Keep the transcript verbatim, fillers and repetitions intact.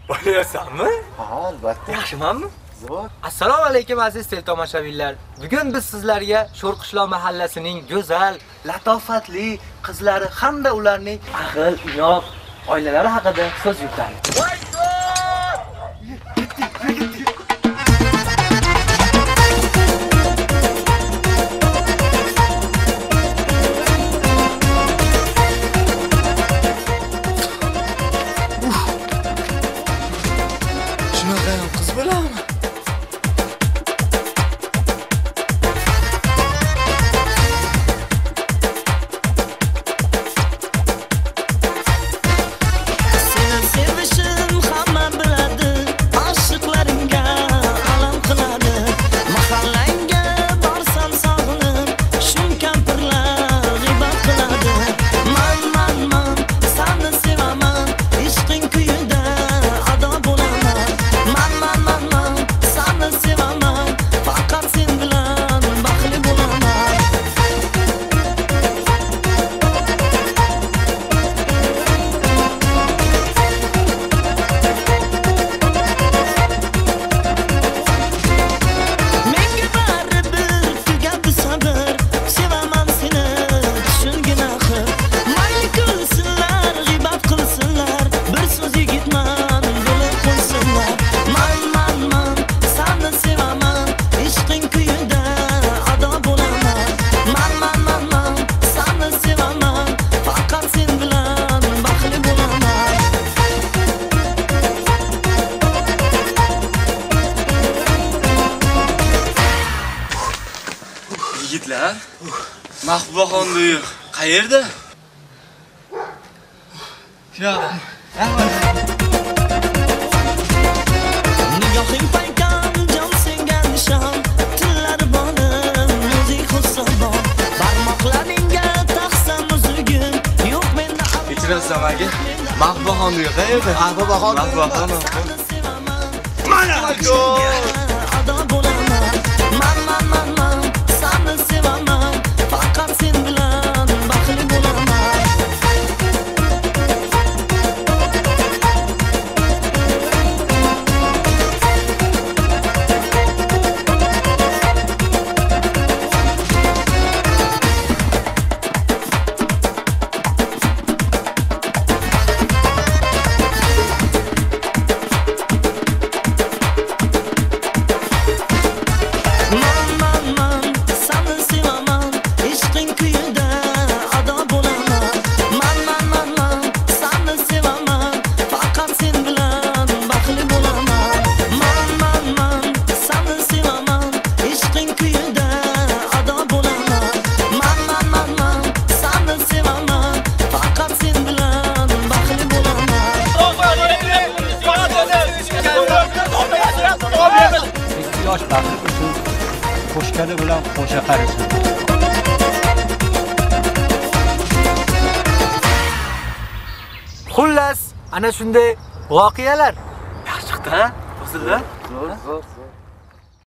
Bo'lasanmi? Ha, albatta. Yaxshimanmi? Zo'r. Assalomu alaykum aziz teletomoshabinlar. Bugun biz sizlarga Sho'rqishloq mahallasining go'zal, latofatli qizlari hamda ularning aql, inoq oilalari haqida so'z yuritamiz. Shunaqa ham qiz bo'ladimi? Yigitlar, Mahbubaxon uyi qayerda? Yo'q. Nigohing paykan, jon senga nishon, tillar bonim, o'zing xursandon. Barmoqlaringga taqsam uzugim, yo'q menda avval. Kechirasiz aka. Mahbubaxon uyi qayerda? Mahbubaxon. Mahbubaxon. Mana ado bo'laman. Man man man man, seni sevaman. Faqat sen bilan baxtli bo'laman. Yosh baxti uchun qo'shgani bilan qo'sha qarisin. Xullas, ana shunday voqealar. Yaxshi chiqdi, ha? Hozirda? Zo'r, zo'r, zo'r.